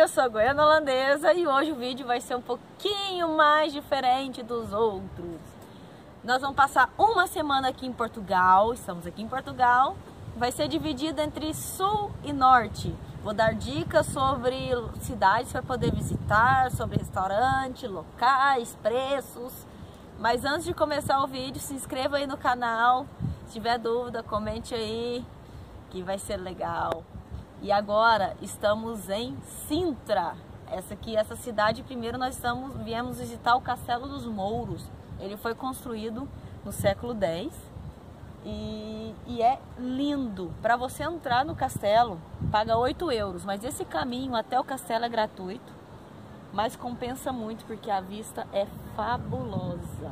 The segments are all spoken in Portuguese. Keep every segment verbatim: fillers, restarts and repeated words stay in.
eu sou a Goiana Holandesa e hoje o vídeo vai ser um pouquinho mais diferente dos outros. Nós vamos passar uma semana aqui em Portugal, estamos aqui em Portugal, vai ser dividido entre sul e norte. Vou dar dicas sobre cidades para poder visitar, sobre restaurante, locais, preços. Mas antes de começar o vídeo, se inscreva aí no canal, se tiver dúvida, comente aí, que vai ser legal. E agora estamos em Sintra, essa aqui, essa cidade. Primeiro nós estamos, viemos visitar o Castelo dos Mouros. Ele foi construído no século dez e, e é lindo. Para você entrar no castelo, paga oito euros, mas esse caminho até o castelo é gratuito, mas compensa muito porque a vista é fabulosa.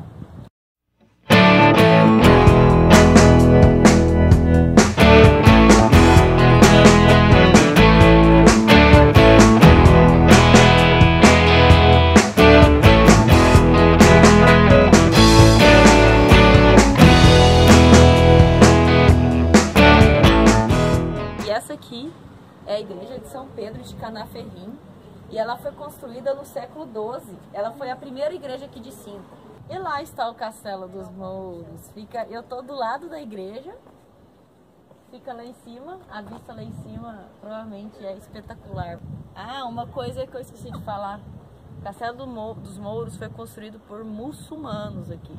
Aqui é a igreja de São Pedro de Canaferrim e ela foi construída no século doze. Ela foi a primeira igreja aqui de Sintra. E lá está o Castelo dos Mouros. Fica, eu tô do lado da igreja, fica lá em cima, a vista lá em cima provavelmente é espetacular. Ah, uma coisa que eu esqueci de falar: o Castelo dos Mouros foi construído por muçulmanos aqui.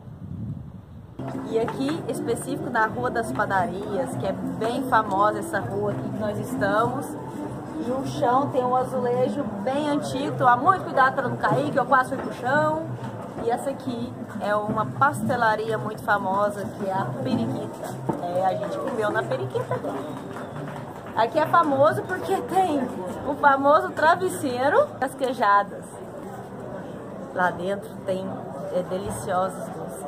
E aqui, específico na Rua das Padarias, que é bem famosa essa rua aqui que nós estamos. E o chão tem um azulejo bem antigo, toma muito cuidado para não cair, que eu quase fui pro chão. E essa aqui é uma pastelaria muito famosa, que é a Periquita. É, a gente comeu na Periquita aqui. Aqui é famoso porque tem o famoso travesseiro das queijadas. Lá dentro tem é, deliciosos doces.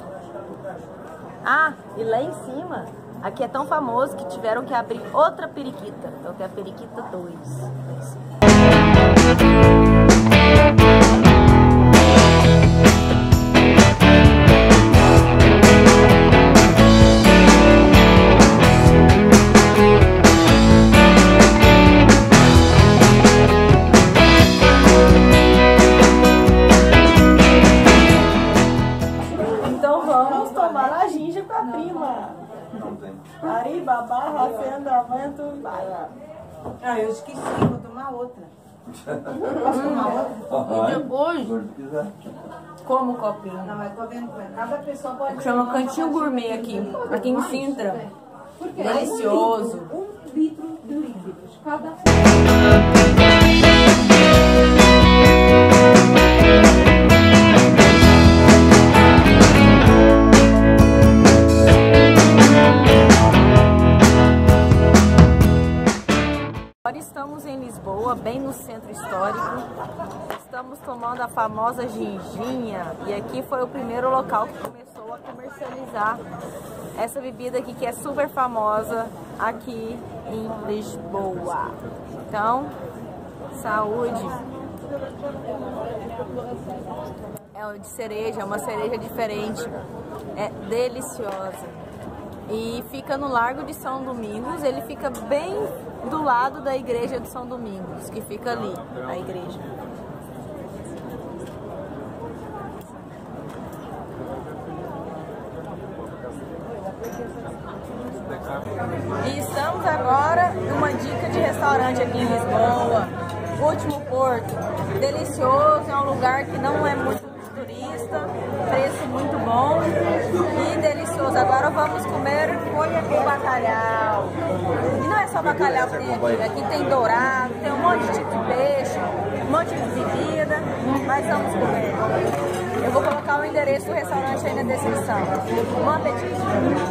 Ah, e lá em cima, aqui é tão famoso que tiveram que abrir outra periquita. Então tem a Periquita dois. Babá, Rafenda, Avento, vai. Ah, eu esqueci, vou tomar outra. Posso tomar outra? E depois, como o copinho. Não, mas tô vendo, cada pessoa pode... Chama Cantinho Gourmet aqui, aqui em Sintra. Delicioso. Um litro de líquidos, cada... Agora estamos em Lisboa, bem no centro histórico. Estamos tomando a famosa ginginha e aqui foi o primeiro local que começou a comercializar essa bebida aqui, que é super famosa aqui em Lisboa. Então, saúde! É de cereja, é uma cereja diferente, é deliciosa. E fica no Largo de São Domingos, ele fica bem do lado da igreja de São Domingos, que fica ali, a igreja. E estamos agora numa dica de restaurante aqui em Lisboa, Último Porto. Delicioso, é um lugar que não é muito turista, preço muito bom e delicioso. Agora vamos comer folha de bacalhau. E não é só bacalhau que tem aqui, aqui tem dourado, tem um monte de tipo de peixe, um monte de bebida, mas vamos comer. Eu vou colocar o endereço do restaurante aí na descrição. Bom apetite!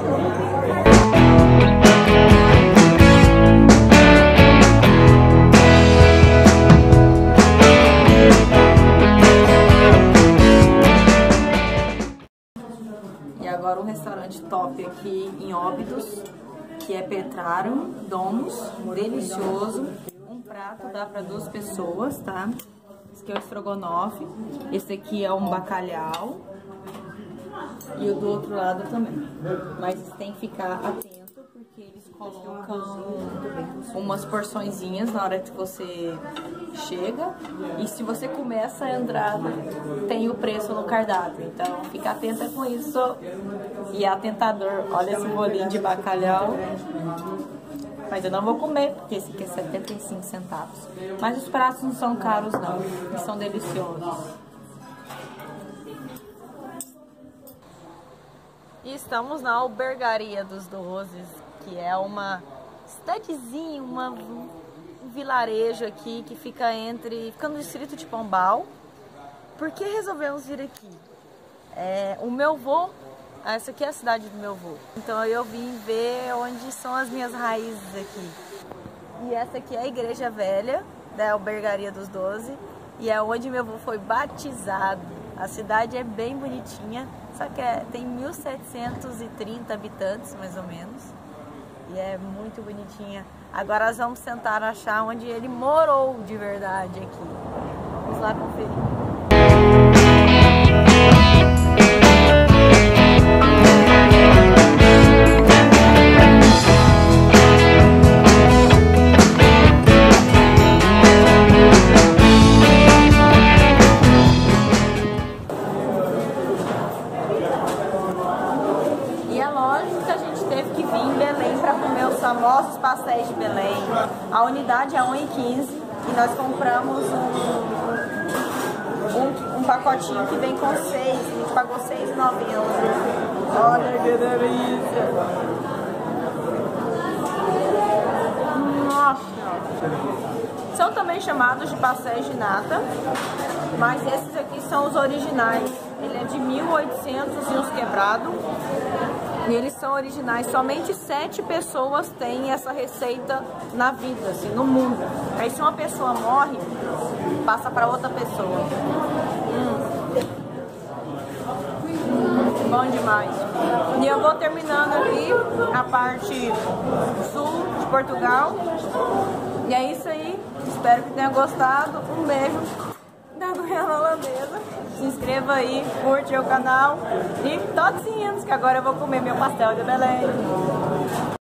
Agora um restaurante top aqui em Óbidos, que é Petrarum Domus, delicioso. Um prato dá para duas pessoas, tá? Esse aqui é o estrogonofe, esse aqui é um bacalhau e o do outro lado também. Mas tem que ficar atento porque eles colocam umas porçõezinhas na hora que você chega. E se você começa a entrada, tem o preço no cardápio. Então fica atenta com isso. E é tentador. Olha esse bolinho de bacalhau. Mas eu não vou comer, porque esse aqui é setenta e cinco centavos. Mas os pratos não são caros não, e são deliciosos. E estamos na Albergaria dos Doces, que é uma cidadezinha, uma, um vilarejo aqui que fica entre, fica no distrito de Pombal. Por que resolvemos vir aqui? É, o meu avô, essa aqui é a cidade do meu avô, então eu vim ver onde são as minhas raízes aqui. E essa aqui é a Igreja Velha da Albergaria dos Doze, e é onde meu avô foi batizado. A cidade é bem bonitinha, só que é, tem mil setecentos e trinta habitantes, mais ou menos. E é muito bonitinha. Agora nós vamos tentar achar onde ele morou de verdade aqui. Vamos lá conferir. Famosos pastéis de Belém. A unidade é um real e quinze centavos e nós compramos um, um, um pacotinho que vem com seis. A gente pagou seis reais e noventa centavos. Olha que delícia! Nossa! São também chamados de pastéis de nata, mas esses aqui são os originais. Ele é de mil e oitocentos e uns quebrado. E eles são originais, somente sete pessoas têm essa receita na vida, assim, no mundo. Aí se uma pessoa morre, passa para outra pessoa. Hum. Hum, bom demais. E eu vou terminando aqui a parte sul de Portugal. E é isso aí, espero que tenha gostado. Um beijo da Goiana Holandesa. Se inscreva aí, curte o canal e toque sininhos, que agora eu vou comer meu pastel de Belém.